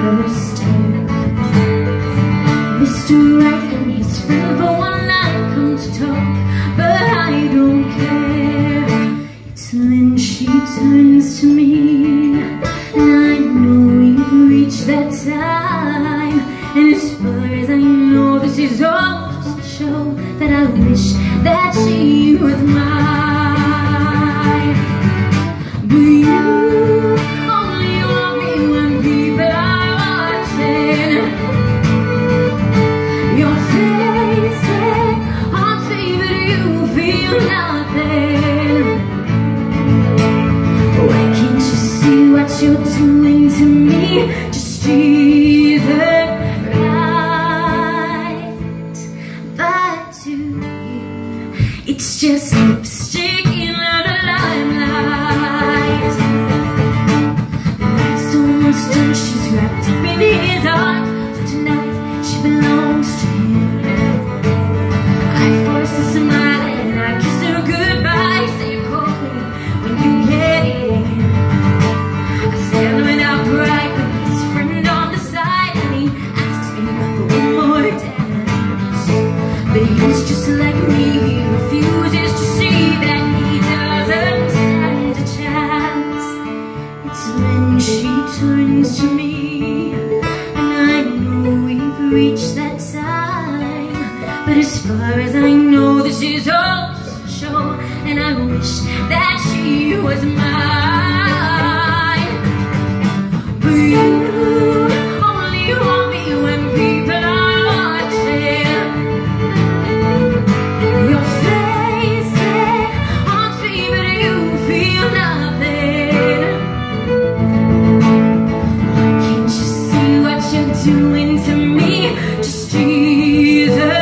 first time. Mr. Right and his friend for one night come to talk, but I don't care. It's then she turns to me, and I know we've reached that time. And as far as I know, this is all just to show that I wish that she was mine. But you only want me when people are watching. Your face haunts me, but you feel nothing. Why can't you see what you're doing to me? Just treat it right. But to you, it's just lipstick in the limelight. The night's almost done, she's wrapped up in his arms. So tonight she belongs to him. I force a smile and I kiss her goodbye. Say call me when you get in. I stand without pride with his friend on the side, and he asks me for one more dance. But he's just like me, he refuses to see that he doesn't stand a chance. It's when she turns to me, and I know we've reached that time. But as far as I know, this is all just a show, and I wish that she was mine. But you only want me when people are watching. Your face haunts me, but you feel nothing. Why can't you see what you're doing to me? Just treat it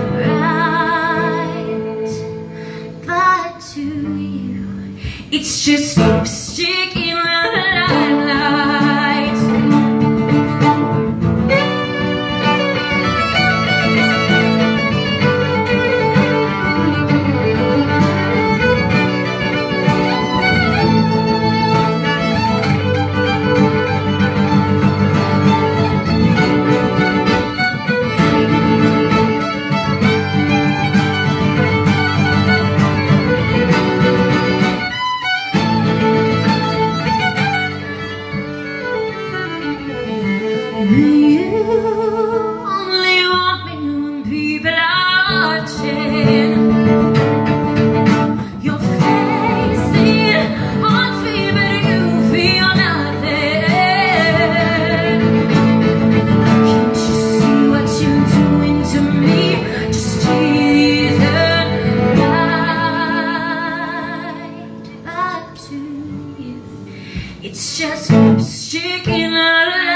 right. But to you, it's just lipstick in the limelight. You only want me when people are watching. Your face haunts me, but you feel nothing. Can't you see what you're doing to me? Just treat it right. But to you, it's just lipstick in the light.